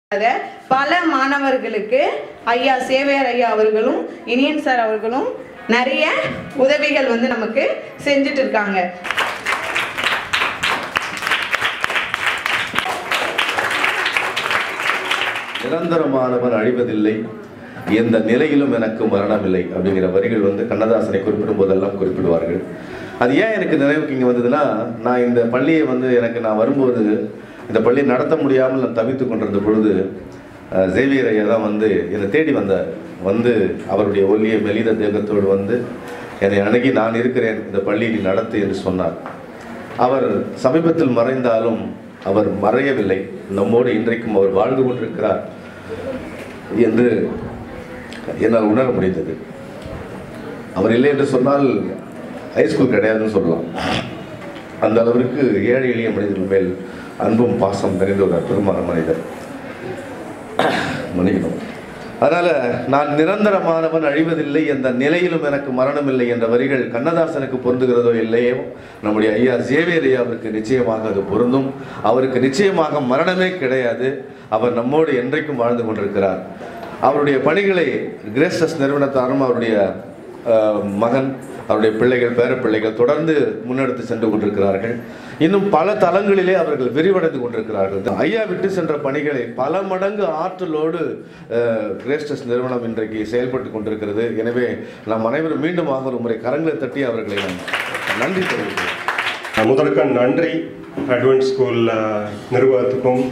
பல மாணவர்களுக்கு ஐயா சேவையார் ஐயா அவர்களும் இனியன் சார் அவர்களும் நிறைய உதவிகள் நமக்கு செஞ்சுட்டு இருக்காங்க. நிரந்தரமானவன் அழிவதில்லை, எந்த நிலையிலும் எனக்கு மரணமில்லை அப்படிங்கிற வரிகள் கண்ணதாசனை குறிப்பிடும் போதெல்லாம் குறிப்பிடுவார்கள். அது ஏன் எனக்கு நினைவுக்கு இங்கே வந்ததுன்னா, நான் இந்த பள்ளியை நான் வரும்போது இந்த பள்ளியை நடத்த முடியாமல் நான் தவித்து கொண்டிருந்த பொழுது சேவியர் ஐயா தான் என்னை தேடி வந்தார். அவருடைய ஒல்லிய மெலித தேகத்தோடு என்னை அணுகி, நான் இருக்கிறேன், இந்த பள்ளியை நீ நடத்து என்று சொன்னார். அவர் சமீபத்தில் மறைந்தாலும் அவர் மறையவில்லை, நம்மோடு இன்றைக்கும் அவர் வாழ்ந்து கொண்டிருக்கிறார் என்று என்னால் உணர முடிந்தது. அவர் இல்லை என்று சொன்னால் ஹைஸ்கூல் கிடையாதுன்னு சொல்லலாம். அந்த அளவிற்கு ஏழை எளிய மனிதர்கள் மேல் அன்பும் பாசம் நிறைந்த ஒரு அற்புதமான மனிதர். மன்னிக்கணும். அதனால் நான் நிரந்தரமானவன் அழிவதில்லை, எந்த நிலையிலும் எனக்கு மரணமில்லை என்ற வரிகள் கண்ணதாசனுக்கு பொருந்துகிறதோ இல்லையோ, நம்முடைய ஐயா சேவியர் ஐயா அவருக்கு நிச்சயமாக அது பொருந்தும். அவருக்கு நிச்சயமாக மரணமே கிடையாது. அவர் நம்மோடு என்றைக்கும் வாழ்ந்து கொண்டிருக்கிறார். அவருடைய பணிகளை கிரேஸ் ட்ரஸ்ட் நிறுவனத்தாரும் அவருடைய மகன், அவருடைய பிள்ளைகள், பேரப்பிள்ளைகள் தொடர்ந்து முன்னெடுத்து சென்று கொண்டிருக்கிறார்கள். இன்னும் பல தளங்களிலே அவர்கள் விரிவடைந்து கொண்டிருக்கிறார்கள். ஐயா விட்டு சென்ற பணிகளை பல மடங்கு ஆற்றலோடு கிரேஸ் ட்ரஸ்ட் நிறுவனம் இன்றைக்கு செயல்பட்டு கொண்டிருக்கிறது. எனவே நாம் அனைவரும் மீண்டும் ஒரு முறை கரங்களை தட்டி அவர்களை நான் நன்றி தெரிவிக்கிறேன். முதற்க நன்றி அட்வான்ஸ் ஸ்கூல் நிர்வாகத்துக்கும்,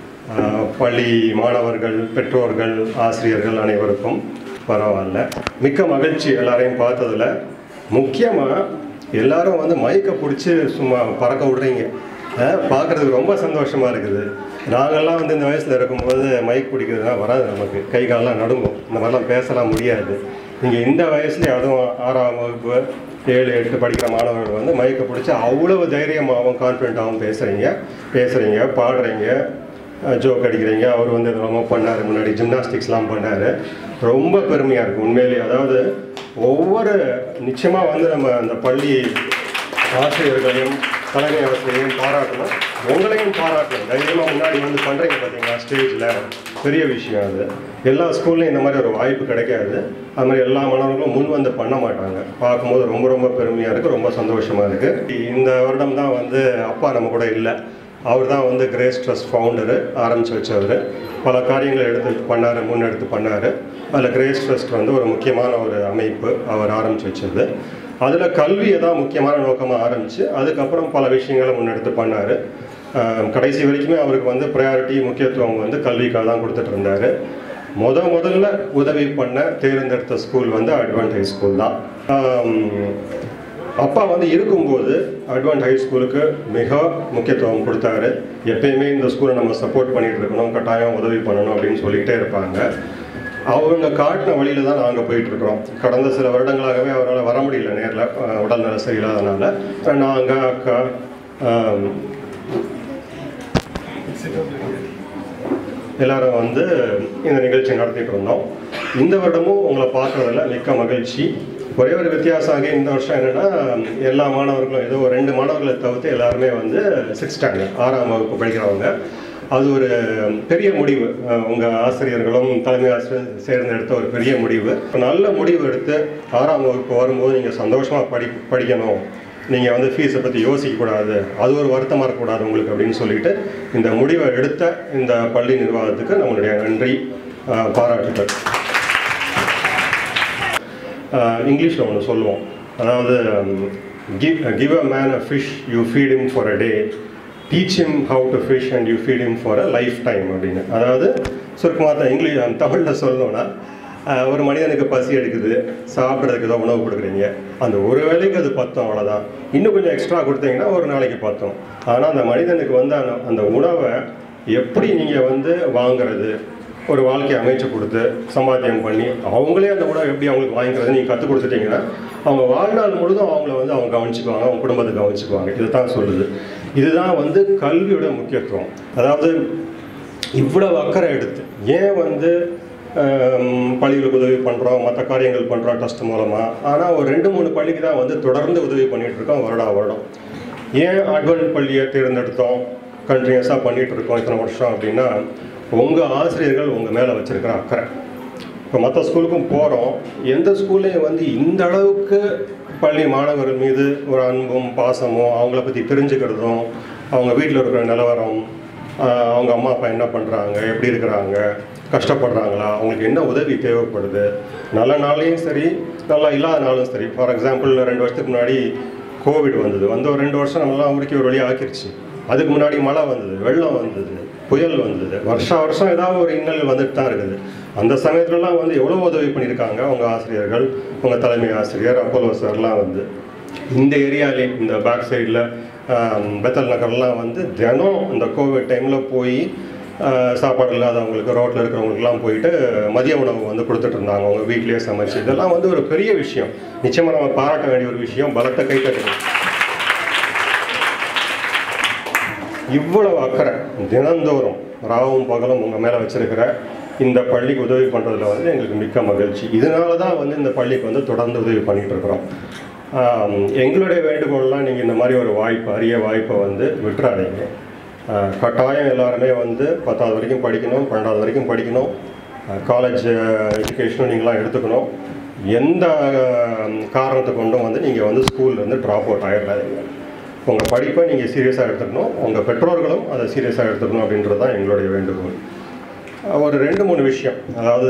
பள்ளி மாணவர்கள், பெற்றோர்கள், ஆசிரியர்கள் அனைவருக்கும். பரவாயில்ல, மிக்க மகிழ்ச்சி எல்லாரையும் பார்த்ததில். முக்கியமாக எல்லாரும் மயக்க பிடிச்சி சும்மா பறக்க விடுறீங்க, பார்க்குறதுக்கு ரொம்ப சந்தோஷமாக இருக்குது. நாங்கள்லாம் இந்த வயசில் இருக்கும்போது மைக் பிடிக்கிறதுலாம் வராது, நமக்கு கை காலெலாம் நடுங்கும், இந்த மாதிரிலாம் பேசலாம் முடியாது. நீங்கள் இந்த வயசுலேயே அதுவும் 6ஆம் வகுப்பு 7, 8 படிக்கிற மாணவர்கள் மயக்க பிடிச்சி அவ்வளவு தைரியமாகவும் கான்ஃபிடென்ட்டாகவும் பேசுகிறீங்க, பாடுறீங்க, ஜோக் அடிக்கிறீங்க. அவர் ரொம்ப பண்ணார், முன்னாடி ஜிம்னாஸ்டிக்ஸ்லாம் பண்ணார். ரொம்ப பெருமையாக இருக்குது உண்மையிலேயே. அதாவது ஒவ்வொரு நிச்சயமாக நம்ம அந்த பள்ளி ஆசிரியர்களையும் தலைமை ஆசிரியரையும் பாராட்டணும், உங்களையும் பாராட்டணும். தைரியமாக முன்னாடி பண்ணுறீங்க பார்த்தீங்களா ஸ்டேஜில், பெரிய விஷயம். அது எல்லா ஸ்கூல்லையும் இந்த மாதிரி ஒரு வாய்ப்பு கிடைக்காது. அது மாதிரி எல்லா மாணவர்களும் முன் பண்ண மாட்டாங்க. பார்க்கும்போது ரொம்ப ரொம்ப பெருமையாக இருக்குது, ரொம்ப சந்தோஷமாக இருக்குது. இந்த வருடம் தான் அப்பா நம்ம கூட இல்லை. அவர் தான் கிரேஸ் ட்ரஸ்ட் ஃபவுண்டரு, ஆரம்பித்து வச்சவர். பல காரியங்களை முன்னெடுத்து பண்ணார். அதில் கிரேஸ் ட்ரஸ்ட் ஒரு முக்கியமான ஒரு அமைப்பு அவர் ஆரம்பித்து வச்சது. அதில் கல்வியை தான் முக்கியமான நோக்கமாக ஆரம்பித்து அதுக்கப்புறம் பல விஷயங்களை முன்னெடுத்து பண்ணார். கடைசி வரைக்குமே அவருக்கு ப்ரையாரிட்டி, முக்கியத்துவம் கல்விக்காக தான் கொடுத்துட்டு இருந்தார். முதல்ல உதவி பண்ண தேர்ந்தெடுத்த ஸ்கூல் அட்வான்ஸ் ஹை ஸ்கூல் தான். அப்பா இருக்கும்போது அட்வான்ஸ் ஹை ஸ்கூலுக்கு மிக முக்கியத்துவம் கொடுத்தாரு. எப்பயுமே இந்த ஸ்கூலை நம்ம சப்போர்ட் பண்ணிகிட்டு இருக்கணும், கட்டாயம் உதவி பண்ணணும் அப்படின்னு சொல்லிகிட்டே இருப்பாங்க. அவங்க காட்டின வழியில் தான் நாங்கள் போயிட்டுருக்குறோம். கடந்த சில வருடங்களாகவே அவரால் வர முடியல நேரில், உடல்நல சரியில்லாதனால. நாங்கள் அக்கா எல்லாரும் இந்த நிகழ்ச்சி நடத்திட்டு இருந்தோம். இந்த வருடமும் உங்களை பார்க்குறதில்ல மிக்க மகிழ்ச்சி. ஒரே ஒரு வித்தியாசமாக இந்த வருஷம் என்னென்னா, எல்லா மாணவர்களும் ஏதோ 2 மாணவர்களை தவிர்த்து எல்லாருமே 6th ஸ்டாண்டர்ட் 6ஆம் வகுப்பு படிக்கிறவங்க. அது ஒரு பெரிய முடிவு. உங்கள் ஆசிரியர்களும் தலைமை ஆசிரியர் சேர்ந்து எடுத்த ஒரு பெரிய முடிவு. நல்ல முடிவு எடுத்து 6ஆம் வகுப்பு வரும்போது நீங்கள் சந்தோஷமாக படிக்கணும், நீங்கள் ஃபீஸை பற்றி யோசிக்கக்கூடாது, அது ஒரு வருத்தமாக இருக்கக்கூடாது உங்களுக்கு அப்படின்னு சொல்லிட்டு இந்த முடிவை எடுத்த இந்த பள்ளி நிர்வாகத்துக்கு நம்மளுடைய நன்றி, பாராட்டுகள். இங்கிலீஷில் ஒன்று சொல்லுவோம், அதாவது give a man a fish, you feed him for a day, teach him how to fish and you feed him for a lifetime அப்படின்னு. அதாவது சுருக்கமாக தமிழில் சொல்லணும்னா, ஒரு மனிதனுக்கு பசி எடுக்குது, சாப்பிட்றதுக்கு ஏதோ உணவு கொடுக்குறீங்க, அந்த ஒரு வேளைக்கு அது பத்தும், அவ்வளோதான். இன்னும் கொஞ்சம் எக்ஸ்ட்ரா கொடுத்தீங்கன்னா ஒரு நாளைக்கு பத்தும். ஆனால் அந்த மனிதனுக்கு அந்த உணவை எப்படி நீங்கள் வாங்குறது, ஒரு வாழ்க்கையை அமைச்சு கொடுத்து சம்பாத்தியம் பண்ணி அவங்களே அந்த உணவை எப்படி அவங்களுக்கு வாங்கிக்கிறது நீங்கள் கற்றுக் கொடுத்துட்டீங்கன்னா அவங்க வாழ்நாள் முழுதும் அவங்கள அவங்க கவனிச்சுக்குவாங்க, அவங்க குடும்பத்தை கவனிச்சுக்குவாங்க. இதுதான் சொல்லுது. இதுதான் கல்வியோட முக்கியத்துவம். அதாவது இவ்வளவு அக்கறை எடுத்து ஏன் பள்ளிகளுக்கு உதவி பண்ணுறோம், மற்ற காரியங்கள் பண்ணுறோம் ட்ரஸ்ட் மூலமாக. ஆனால் ஒரு 2-3 பள்ளிக்கு தான் தொடர்ந்து உதவி பண்ணிகிட்ருக்கோம் வருடம். ஏன் அட்வான்ஸ் பள்ளியை தேர்ந்தெடுத்தோம், கண்டினியூஸாக பண்ணிகிட்டு இருக்கோம் இத்தனை வருஷம் அப்படின்னா, உங்கள் ஆசிரியர்கள் உங்கள் மேலே வச்சுருக்கிற அக்கறை. இப்போ மற்ற ஸ்கூலுக்கும் போகிறோம், எந்த ஸ்கூல்லையும் வந்து இந்த அளவுக்கு பள்ளி மாணவர்கள் மீது ஒரு அன்பும் பாசமும், அவங்கள பற்றி தெரிஞ்சுக்கிறதும், அவங்க வீட்டில் இருக்கிற நிலவரம், அவங்க அம்மா அப்பா என்ன பண்ணுறாங்க, எப்படி இருக்கிறாங்க, கஷ்டப்படுறாங்களா, அவங்களுக்கு என்ன உதவி தேவைப்படுது, நல்ல நாளையும் சரி நல்லா இல்லாத நாளும் சரி. ஃபார் எக்ஸாம்பிள் 2 வருஷத்துக்கு முன்னாடி கோவிட் வந்தது, ஒரு 2 வருஷம் நல்லா ஊருக்கு ஒரு வழியாக ஆக்கிருச்சு. அதுக்கு முன்னாடி மழை வந்தது, வெள்ளம் வந்தது, புயல் வந்தது, வருஷம் ஏதாவது ஒரு இன்னல் வந்துட்டு தான் இருக்குது. அந்த சமயத்துலலாம் வந்து எவ்வளோ உதவி பண்ணியிருக்காங்க உங்கள் ஆசிரியர்கள், உங்கள் தலைமை ஆசிரியர் அப்போலோ சார்லாம் வந்து இந்த ஏரியாலே இந்த பேக் சைடில் பெத்தல் நகர்லாம் வந்து தினம் இந்த கோவிட் டைமில் போய் சாப்பாடு இல்லாதவங்களுக்கு ரோட்டில் இருக்கிறவங்களுக்குலாம் போயிட்டு மதிய உணவு வந்து கொடுத்துட்டு இருந்தாங்க, அவங்க வீட்லேயே சமைச்சு. இதெல்லாம் வந்து ஒரு பெரிய விஷயம், நிச்சயமாக நம்ம பாராட்ட வேண்டிய ஒரு விஷயம். பலத்தை கை தட்டணும். இவ்வளவு அக்கறை தினந்தோறும் ராவும் பகலும் உங்கள் மேலே வச்சிருக்கிற இந்த பள்ளிக்கு உதவி பண்ணுறதுல வந்து எங்களுக்கு மிக்க மகிழ்ச்சி. இதனால தான் வந்து இந்த பள்ளிக்கு வந்து தொடர்ந்து உதவி பண்ணிகிட்டு இருக்கிறோம். எங்களுடைய வேண்டுகோள்லாம் நீங்கள் இந்த மாதிரி ஒரு வாய்ப்பு, அரிய வாய்ப்பை வந்து விட்டுறாதீங்க. கட்டாயம் எல்லாருமே வந்து 10வது வரைக்கும் படிக்கணும், 12வது வரைக்கும் படிக்கணும், காலேஜ் எஜுகேஷனும் நீங்களாம் எடுத்துக்கணும். எந்த காரணத்தை கொண்டும் வந்து நீங்கள் வந்து ஸ்கூல்லேருந்து ட்ராப் அவுட் ஆகிடாதீங்க. உங்கள் படிப்பை நீங்கள் சீரியஸாக எடுத்துக்கணும், உங்கள் பெற்றோர்களும் அதை சீரியஸாக எடுத்துக்கணும் அப்படின்றது தான் எங்களுடைய வேண்டுகோள். ஒரு 2-3 விஷயம், அதாவது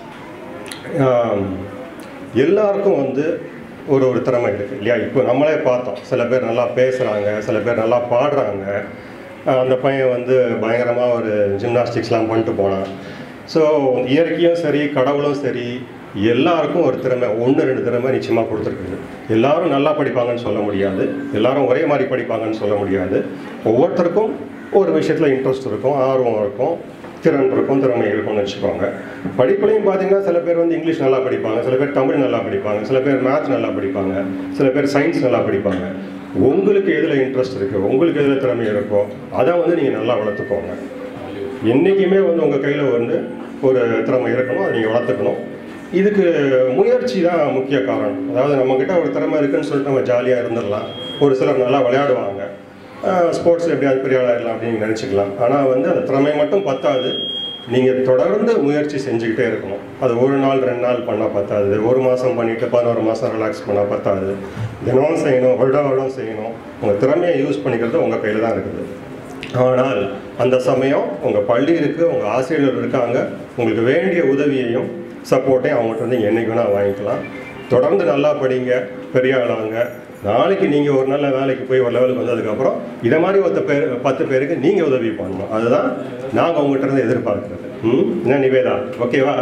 எல்லாருக்கும் வந்து ஒரு திறமை இருக்குது இல்லையா? இப்போ நம்மளே பார்த்தோம், சில பேர் நல்லா பேசுகிறாங்க, சில பேர் நல்லா பாடுறாங்க. அந்த பையன் வந்து பயங்கரமாக ஒரு ஜிம்னாஸ்டிக்ஸ்லாம் பண்ணிட்டு போனான். ஸோ இயற்கையும் சரி கடவுளும் சரி எல்லாருக்கும் ஒரு திறமை, 1-2 திறமை நிச்சயமாக கொடுத்துருக்குது. எல்லாரும் நல்லா படிப்பாங்கன்னு சொல்ல முடியாது, எல்லாரும் ஒரே மாதிரி படிப்பாங்கன்னு சொல்ல முடியாது. ஒவ்வொருத்தருக்கும் ஒரு விஷயத்தில் இன்ட்ரெஸ்ட் இருக்கும், ஆர்வம் இருக்கும், திறன் இருக்கும், திறமை இருக்கும்னு வச்சுக்கோங்க. படிப்புலையும் பார்த்தீங்கன்னா சில பேர் வந்து இங்கிலீஷ் நல்லா படிப்பாங்க, சில பேர் தமிழ் நல்லா படிப்பாங்க, சில பேர் மேத்ஸ் நல்லா படிப்பாங்க, சில பேர் சயின்ஸ் நல்லா படிப்பாங்க. உங்களுக்கு எதில் இன்ட்ரெஸ்ட் இருக்குது, உங்களுக்கு எதில் திறமை இருக்கோ அதை வந்து நீங்கள் நல்லா வளர்த்துக்கோங்க. என்றைக்குமே வந்து உங்கள் கையில் வந்து ஒரு திறமை இருக்கணும், அதை நீங்கள் வளர்த்துக்கணும். இதுக்கு முயற்சி தான் முக்கிய காரணம். அதாவது நம்மக்கிட்ட ஒரு திறமை இருக்குதுன்னு சொல்லிட்டு நம்ம ஜாலியாக இருந்துடலாம். ஒரு சிலர் நல்லா விளையாடுவாங்க, ஸ்போர்ட்ஸில் எப்படியாவது பெரிய ஆளாயிடலாம் அப்படின்னு நினச்சிக்கலாம். ஆனால் வந்து அந்த திறமை மட்டும் பத்தாது, நீங்கள் தொடர்ந்து முயற்சி செஞ்சுக்கிட்டே இருக்கணும். அது 1 நாள் 2 நாள் பண்ணால் பத்தாது, 1 மாதம் பண்ணிவிட்டு 11 மாதம் ரிலாக்ஸ் பண்ணால் பத்தாது. தினம் செய்யணும், வருடம் செய்யணும். உங்கள் திறமையை யூஸ் பண்ணிக்கிறது உங்கள் கையில் தான் இருக்குது. ஆனால் அந்த சமயம் உங்கள் பள்ளி இருக்குது, உங்கள் ஆசிரியர்கள் இருக்காங்க, உங்களுக்கு வேண்டிய உதவியையும் சப்போர்ட்டையும் அவங்கள்ட்ட வந்து என்றைக்கு வேணால் வாங்கிக்கலாம். தொடர்ந்து நல்லா படிங்க, பெரிய ஆளாங்க. நாளைக்கு நீங்கள் ஒரு நல்ல வேலைக்கு போய் ஒரு லெவலுக்கு வந்ததுக்கப்புறம் இதை மாதிரி 10 பேருக்கு நீங்கள் உதவி பண்ணணும். அதுதான் நாங்கள் உங்கள்கிட்ட இருந்து எதிர்பார்க்குறது. என்ன நிவேதா, ஓகேவா?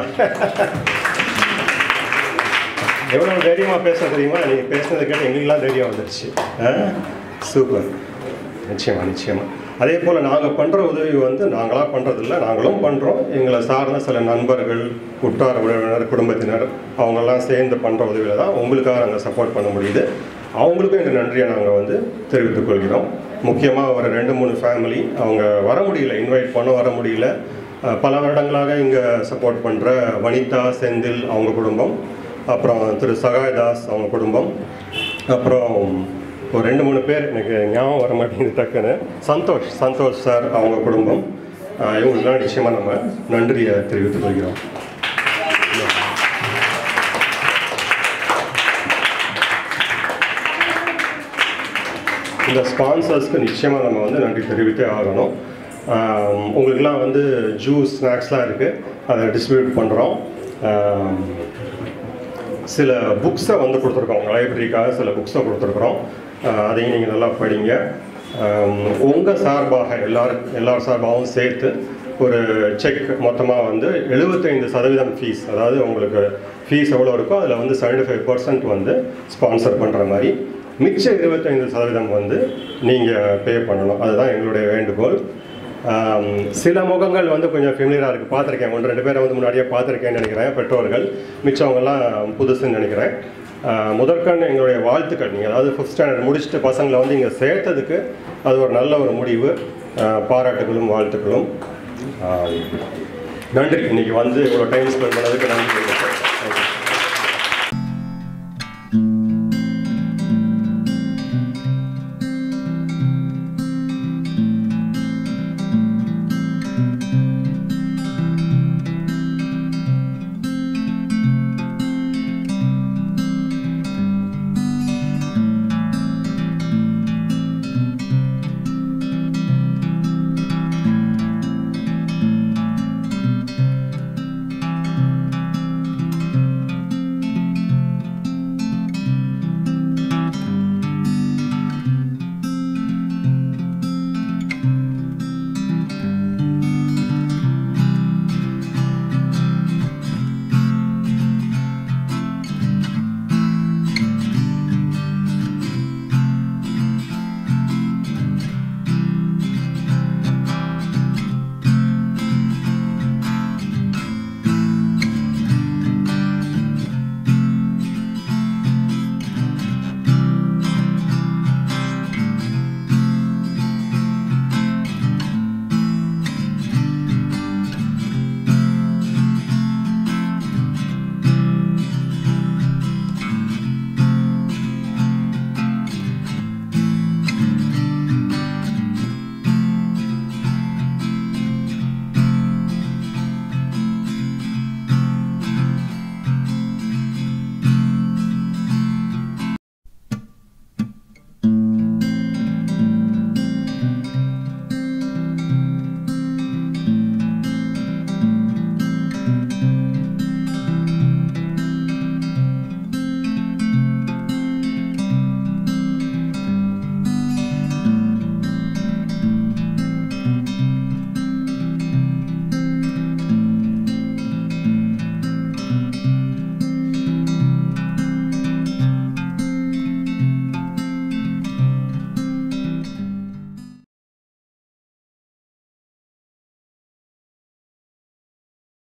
எவ்வளோ தைரியமாக பேச தெரியுமா? நீங்கள் பேசுனதை கேட்டு எங்களுக்கெல்லாம் தைரியம் வந்துடுச்சு. சூப்பர். நிச்சயமாக. அதே போல் நாங்கள் பண்ணுற உதவி வந்து நாங்களாக பண்ணுறதில்ல, நாங்களும் பண்ணுறோம். எங்களை சார்ந்த சில நண்பர்கள், உற்றார் உறவினர், குடும்பத்தினர் அவங்கெல்லாம் சேர்ந்து பண்ணுற உதவியில் தான் உங்களுக்காக நாங்கள் சப்போர்ட் பண்ண முடியுது. அவங்களுக்கும் எங்கள் நன்றியை நாங்கள் வந்து தெரிவித்துக் கொள்கிறோம். முக்கியமாக ஒரு 2-3 ஃபேமிலி அவங்க வர முடியல, இன்வைட் பண்ண வர முடியல. பல வருடங்களாக இங்கே சப்போர்ட் பண்ணுற வனிதா, செந்தில் அவங்க குடும்பம், அப்புறம் திரு சகாயதாஸ் அவங்க குடும்பம், அப்புறம் ஒரு 2-3 பேர் எனக்கு ஞாபகம் வர மாட்டேங்குது டக்குன்னு. சந்தோஷ் சார் அவங்க குடும்பம், இவங்களுக்குலாம் நிச்சயமாக நம்ம நன்றியை தெரிவித்துக் கொள்கிறோம். இந்த ஸ்பான்சர்ஸ்க்கு நிச்சயமாக நம்ம வந்து நன்றி தெரிவித்தே ஆகணும். உங்களுக்கெல்லாம் வந்து ஜூஸ், ஸ்நாக்ஸ்லாம் இருக்குது, அதை டிஸ்ட்ரிபியூட் பண்ணுறோம். சில புக்ஸை வந்து கொடுத்துருக்கோம், லைப்ரரிக்காக சில புக்ஸை கொடுத்துருக்குறோம். அதையும் நீங்கள் நல்லா படிங்க. உங்கள் சார்பாக எல்லார் சார்பாகவும் சேர்த்து ஒரு செக் மொத்தமாக வந்து 75% ஃபீஸ், அதாவது உங்களுக்கு ஃபீஸ் எவ்வளோ இருக்கோ அதில் வந்து 75% வந்து ஸ்பான்சர் பண்ணுற மாதிரி, மிச்ச 25% வந்து நீங்கள் பே பண்ணணும். அதுதான் எங்களுடைய வேண்டுகோள். சில முகங்கள் வந்து கொஞ்சம் ஃபெமிலியராக இருக்குது, பார்த்துருக்கேன். 1-2 பேரை வந்து முன்னாடியே பார்த்துருக்கேன்னு நினைக்கிறேன், பெற்றோர்கள். மிச்சவங்கெல்லாம் புதுசுன்னு நினைக்கிறேன். முதற்கண் எங்களுடைய வாழ்த்துக்கள். நீங்கள் அதாவது 5th ஸ்டாண்டர்ட் முடிச்சுட்டு பசங்களை வந்து இங்கே சேர்த்ததுக்கு அது ஒரு நல்ல ஒரு முடிவு. பாராட்டுகளும் வாழ்த்துக்களும். நன்றி. இன்றைக்கி வந்து இவ்வளோ டைம் ஸ்பெண்ட் பண்ணதுக்கு நன்றி.